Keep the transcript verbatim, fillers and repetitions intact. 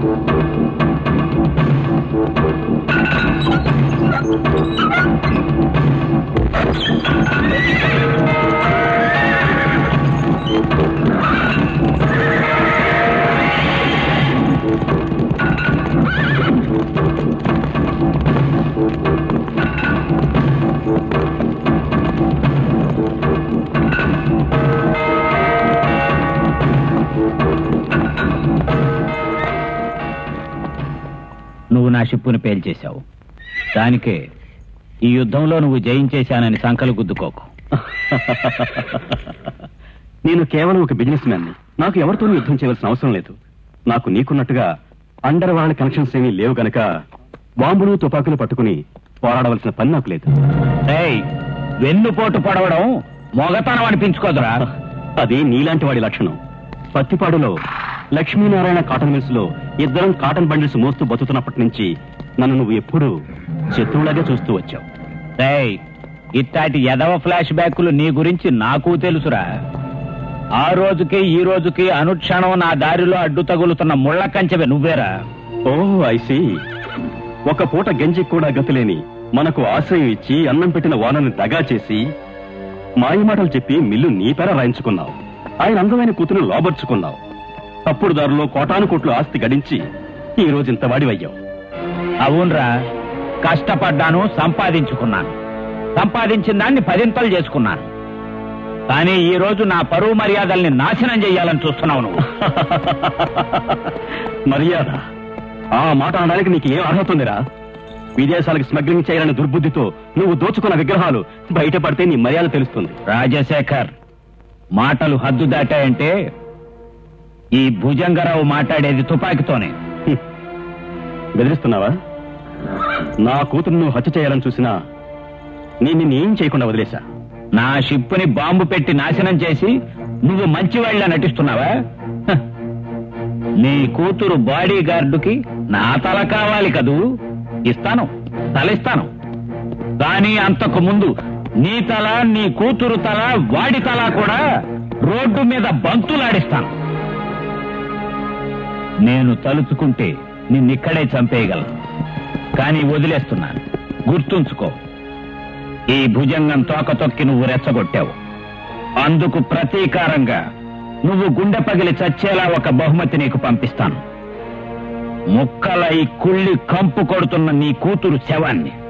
నువ్వు నా షిప్పుని పేల్చేశావు. దానికే ఈ యుద్ధంలో నువ్వు జయించేశానని సంకలు గుద్దుకోకు. నేను కేవలం ఒక బిజినెస్ మ్యాన్ని. నాకు ఎవరితోనూ యుద్ధం చేయవలసిన అవసరం లేదు. నాకు నీకున్నట్టుగా అండర్ వరల్డ్ కనెక్షన్స్ ఏమీ లేవు గనక బాంబులు తుపాకులు పట్టుకుని పోరాడవలసిన పని నాకు లేదు. వెన్నుపోటు పడవడం మొగతనం అనిపించుకోదురా. అది నీలాంటి వాడి లక్షణం. పత్తిపాడులో లక్ష్మీనారాయణ కాటన్ మిల్స్ లో ఇద్దరం కాటన్ బండిల్స్ మోస్తూ బతుకుతున్నప్పటి నుంచి నన్ను నువ్వు ఎప్పుడూ శత్రువులాగే చూస్తూ వచ్చావు. ఇట్లాంటి ఎదవ ఫ్లాష్ బ్యాక్లు నీ గురించి నాకు తెలుసురా. ఆ రోజుకి ఈ రోజుకి అనుక్షణం నా దారిలో అడ్డు తగులుతున్న ముళ్ళ కంచెవే నువ్వేరా. Oh I see. ఒక పూట గంజికి కూడా గతిలేని మనకు ఆశ్రయం ఇచ్చి అన్నం పెట్టిన వానని దగా చేసి మాయమాటలు చెప్పి మిల్లు నీ పేర రాయించుకున్నావు. ఆయన అందమైన కూతురు లోబర్చుకున్నావు. తప్పుడు దారిలో కోటాను కోట్లు ఆస్తి గడించి ఈ రోజు ఇంత వాడివయ్యావు. అవునరా, కష్టపడ్డాను, సంపాదించుకున్నాను. సంపాదించిన దాన్ని పదింతలు చేసుకున్నాను. కానీ ఈ రోజు నా పరువు మర్యాదల్ని నాశనం చెయ్యాలని చూస్తున్నావు నువ్వు. మర్యాద? ఆ మాట అనడానికి నీకు ఏం అర్హత ఉందిరా? విదేశాలకు స్మగ్లింగ్ చేయాలని దుర్బుద్ధితో నువ్వు దోచుకున్న విగ్రహాలు బయటపడితే నీ మర్యాద తెలుస్తుంది. రాజశేఖర్, మాటలు హద్దు దాటాయంటే ఈ భుజంగరావు మాట్లాడేది తుపాకీతోనే. బెదిరిస్తున్నావా? నా కూతురు నువ్వు హత్య చేయాలని చూసినా నేను నిన్ను ఏం చేయకుండా వదిలేశా. నా షిప్పుని బాంబు పెట్టి నాశనం చేసి నువ్వు మంచివాళ్ళ నటిస్తున్నావా? నీ కూతురు బాడీ గార్డుకి నా తల కావాలి కదూ? ఇస్తాను, తలిస్తాను. కానీ అంతకు ముందు నీ తల, నీ కూతురు తల, వాడి తల కూడా రోడ్డు మీద బంతులాడిస్తాను. నేను తలుచుకుంటే నిన్నిక్కడే చంపేయగలను. కానీ వదిలేస్తున్నాను, గుర్తుంచుకో. ఈ భుజంగం తోక తొక్కి నువ్వు రెచ్చగొట్టావు. అందుకు ప్రతీకారంగా నువ్వు గుండె పగిలి చచ్చేలా ఒక బహుమతి నీకు పంపిస్తాను. ముక్కల ఈ కుళ్ళి కంపు కొడుతున్న నీ కూతురు శవాన్ని.